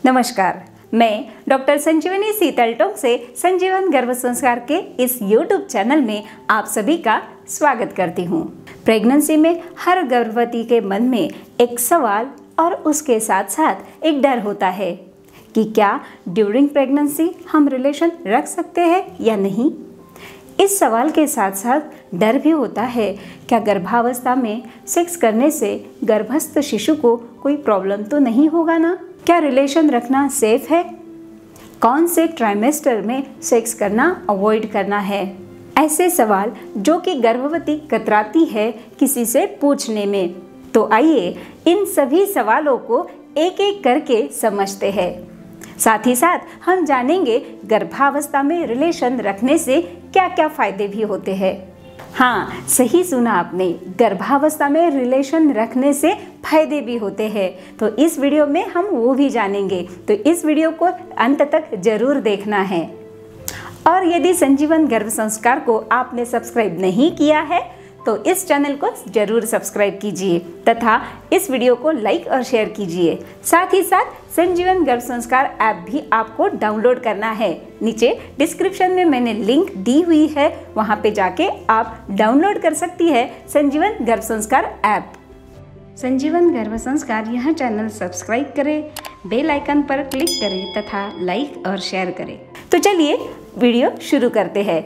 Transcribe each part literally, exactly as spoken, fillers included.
नमस्कार, मैं डॉक्टर संजीवनी सीतलटोंग से संजीवन गर्भ संस्कार के इस यूट्यूब चैनल में आप सभी का स्वागत करती हूँ। प्रेगनेंसी में हर गर्भवती के मन में एक सवाल और उसके साथ साथ एक डर होता है कि क्या ड्यूरिंग प्रेगनेंसी हम रिलेशन रख सकते हैं या नहीं। इस सवाल के साथ साथ डर भी होता है, क्या गर्भावस्था में सेक्स करने से गर्भस्थ शिशु को कोई प्रॉब्लम तो नहीं होगा ना। क्या रिलेशन रखना सेफ है, कौन से ट्राइमेस्टर में सेक्स करना अवॉइड करना है। ऐसे सवाल जो कि गर्भवती कतराती है किसी से पूछने में। तो आइए इन सभी सवालों को एक एक करके समझते हैं। साथ ही साथ हम जानेंगे गर्भावस्था में रिलेशन रखने से क्या क्या फायदे भी होते हैं। हाँ, सही सुना आपने, गर्भावस्था में रिलेशन रखने से फायदे भी होते हैं। तो इस वीडियो में हम वो भी जानेंगे, तो इस वीडियो को अंत तक जरूर देखना है। और यदि संजीवन गर्भ संस्कार को आपने सब्सक्राइब नहीं किया है तो इस चैनल को जरूर सब्सक्राइब कीजिए तथा इस वीडियो को लाइक और शेयर कीजिए। साथ ही साथ संजीवन गर्भ संस्कार ऐप भी आपको डाउनलोड करना है। नीचे डिस्क्रिप्शन में मैंने लिंक दी हुई है, वहां पे जाके आप डाउनलोड कर सकती है संजीवन गर्भ संस्कार ऐप। संजीवन गर्भ संस्कार यह चैनल सब्सक्राइब करें, बेल आइकन पर क्लिक करें तथा लाइक और शेयर करें। तो चलिए वीडियो शुरू करते हैं।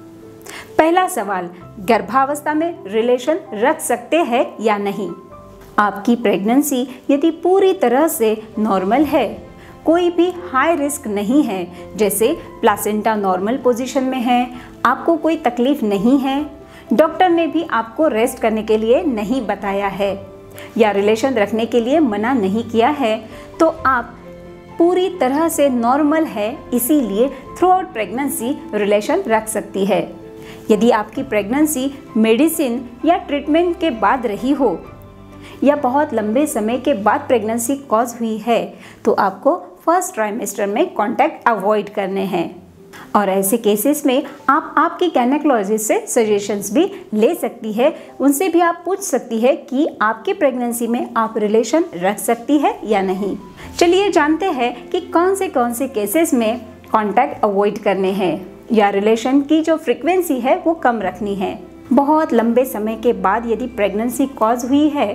पहला सवाल, गर्भावस्था में रिलेशन रख सकते हैं या नहीं। आपकी प्रेगनेंसी यदि पूरी तरह से नॉर्मल है, कोई भी हाई रिस्क नहीं है, जैसे प्लासेंटा नॉर्मल पोजीशन में है, आपको कोई तकलीफ नहीं है, डॉक्टर ने भी आपको रेस्ट करने के लिए नहीं बताया है या रिलेशन रखने के लिए मना नहीं किया है, तो आप पूरी तरह से नॉर्मल है, इसीलिए थ्रू आउट प्रेगनेंसी रिलेशन रख सकती है। यदि आपकी प्रेगनेंसी मेडिसिन या ट्रीटमेंट के बाद रही हो या बहुत लंबे समय के बाद प्रेगनेंसी कॉज हुई है, तो आपको फर्स्ट ट्राइमेस्टर में कांटेक्ट अवॉइड करने हैं। और ऐसे केसेस में आप आपकी गायनेकोलॉजिस्ट से सजेशंस भी ले सकती है। उनसे भी आप पूछ सकती है कि आपकी प्रेगनेंसी में आप रिलेशन रख सकती है या नहीं। चलिए जानते हैं कि कौन से कौन से केसेस में कांटेक्ट अवॉइड करने हैं या रिलेशन की जो फ्रीक्वेंसी है वो कम रखनी है। बहुत लंबे समय के बाद यदि प्रेगनेंसी कॉज हुई है,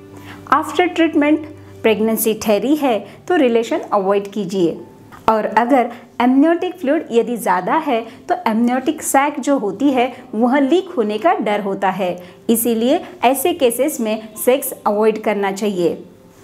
आफ्टर ट्रीटमेंट प्रेगनेंसी ठहरी है, तो रिलेशन अवॉइड कीजिए। और अगर एमनियोटिक फ्लूइड यदि ज़्यादा है तो एमनियोटिक सैक जो होती है वह लीक होने का डर होता है, इसीलिए ऐसे केसेस में सेक्स अवॉइड करना चाहिए।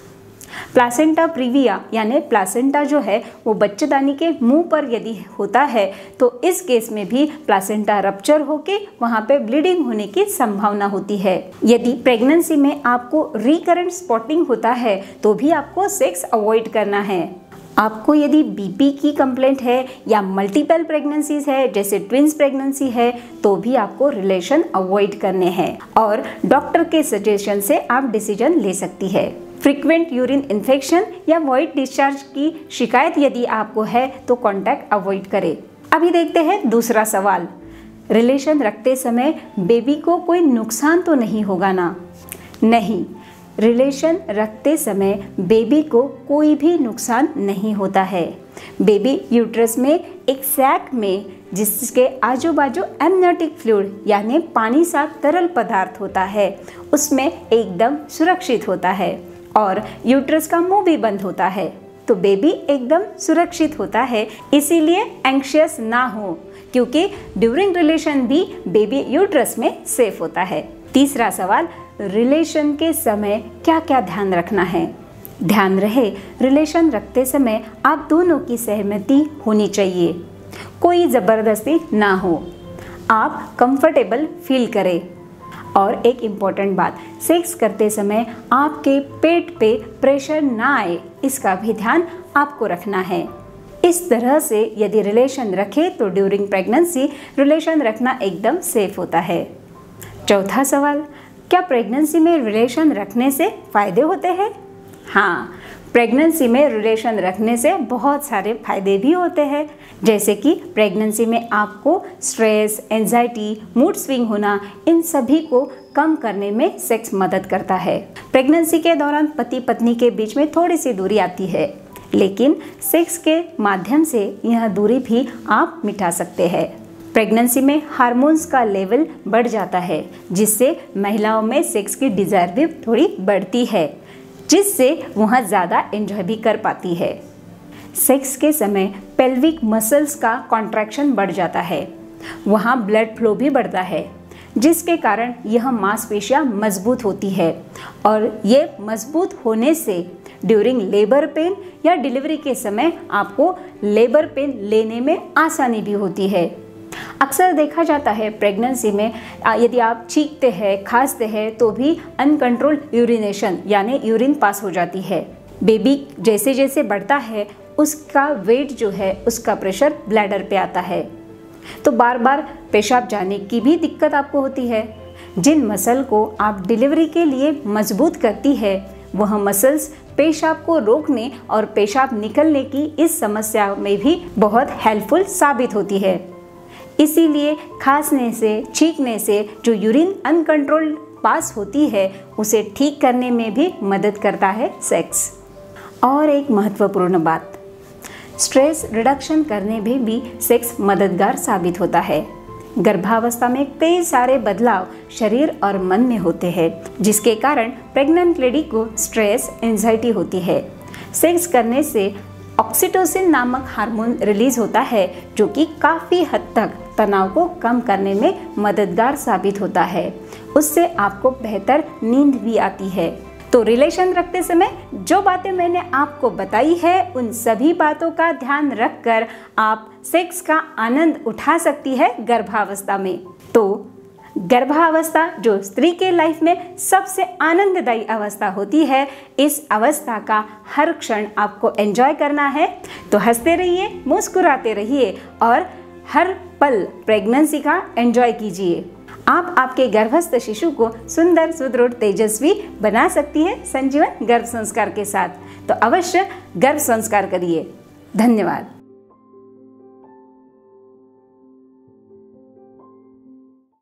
प्लासेंटा प्रीविया यानी प्लासेंटा जो है वो बच्चेदानी के मुंह पर यदि होता है तो इस केस में भी प्लासेंटा रप्चर होके वहां पे ब्लीडिंग होने की संभावना होती है। यदि प्रेगनेंसी में आपको रिकरेंट स्पॉटिंग होता है तो भी आपको सेक्स अवॉइड करना है। आपको यदि बीपी की कंप्लेंट है या मल्टीपल प्रेगनेंसीज है, जैसे ट्विंस प्रेगनेंसी है, तो भी आपको रिलेशन अवॉइड करने हैं और डॉक्टर के सजेशन से आप डिसीजन ले सकती है। फ्रीक्वेंट यूरिन इन्फेक्शन या वॉइड डिस्चार्ज की शिकायत यदि आपको है तो कांटेक्ट अवॉइड करें। अभी देखते हैं दूसरा सवाल, रिलेशन रखते समय बेबी को कोई नुकसान तो नहीं होगा ना। नहीं, रिलेशन रखते समय बेबी को कोई भी नुकसान नहीं होता है। बेबी यूट्रस में एक सैक में जिसके आजू बाजू एमनियोटिक फ्लूइड यानी पानी सा तरल पदार्थ होता है, उसमें एकदम सुरक्षित होता है और यूट्रस का मुंह भी बंद होता है, तो बेबी एकदम सुरक्षित होता है। इसीलिए एंग्शियस ना हो, क्योंकि ड्यूरिंग रिलेशन भी बेबी यूट्रस में सेफ होता है। तीसरा सवाल, रिलेशन के समय क्या क्या ध्यान रखना है। ध्यान रहे, रिलेशन रखते समय आप दोनों की सहमति होनी चाहिए, कोई ज़बरदस्ती ना हो, आप कंफर्टेबल फील करें। और एक इम्पॉर्टेंट बात, सेक्स करते समय आपके पेट पे प्रेशर ना आए, इसका भी ध्यान आपको रखना है। इस तरह से यदि रिलेशन रखे तो ड्यूरिंग प्रेगनेंसी रिलेशन रखना एकदम सेफ होता है। चौथा सवाल, क्या प्रेगनेंसी में रिलेशन रखने से फायदे होते हैं। हाँ, प्रेगनेंसी में रिलेशन रखने से बहुत सारे फायदे भी होते हैं, जैसे कि प्रेगनेंसी में आपको स्ट्रेस, एंजाइटी, मूड स्विंग होना, इन सभी को कम करने में सेक्स मदद करता है। प्रेगनेंसी के दौरान पति पत्नी के बीच में थोड़ी सी दूरी आती है, लेकिन सेक्स के माध्यम से यह दूरी भी आप मिटा सकते हैं। प्रेगनेंसी में हार्मोन्स का लेवल बढ़ जाता है, जिससे महिलाओं में सेक्स की डिज़ायर भी थोड़ी बढ़ती है, जिससे वह ज़्यादा एंजॉय भी कर पाती है। सेक्स के समय पेल्विक मसल्स का कॉन्ट्रैक्शन बढ़ जाता है, वहाँ ब्लड फ्लो भी बढ़ता है, जिसके कारण यह मांसपेशियाँ मजबूत होती है और ये मजबूत होने से ड्यूरिंग लेबर पेन या डिलीवरी के समय आपको लेबर पेन लेने में आसानी भी होती है। अक्सर देखा जाता है प्रेगनेंसी में यदि आप चीखते हैं, खांसते हैं तो भी अनकंट्रोल यूरिनेशन यानी यूरिन पास हो जाती है। बेबी जैसे जैसे बढ़ता है उसका वेट जो है, उसका प्रेशर ब्लैडर पे आता है, तो बार बार पेशाब जाने की भी दिक्कत आपको होती है। जिन मसल को आप डिलीवरी के लिए मजबूत करती है वह मसल्स पेशाब को रोकने और पेशाब निकलने की इस समस्या में भी बहुत हेल्पफुल साबित होती है। इसीलिए खांसने से, छींकने से जो यूरिन अनकंट्रोल पास होती है उसे ठीक करने में भी मदद करता है सेक्स। और एक महत्वपूर्ण बात, स्ट्रेस रिडक्शन करने में भी सेक्स मददगार साबित होता है। गर्भावस्था में कई सारे बदलाव शरीर और मन में होते हैं, जिसके कारण प्रेग्नेंट लेडी को स्ट्रेस, एंजाइटी होती है। सेक्स करने से ऑक्सीटोसिन नामक हार्मोन रिलीज होता है, जो कि काफ़ी हद तक तनाव को कम करने में मददगार साबित होता है। उससे आपको बेहतर नींद भी आती है। तो रिलेशन रखते समय जो बातें मैंने आपको बताई है उन सभी बातों का ध्यान रखकर आप सेक्स का आनंद उठा सकती है गर्भावस्था में। तो गर्भावस्था जो स्त्री के लाइफ में सबसे आनंददायी अवस्था होती है, इस अवस्था का हर क्षण आपको एंजॉय करना है। तो हंसते रहिए, मुस्कुराते रहिए और हर पल प्रेगनेंसी का एंजॉय कीजिए। आप आपके गर्भस्थ शिशु को सुंदर, सुदृढ़, तेजस्वी बना सकती है संजीवन गर्भ संस्कार के साथ। तो अवश्य गर्भ संस्कार करिए। धन्यवाद।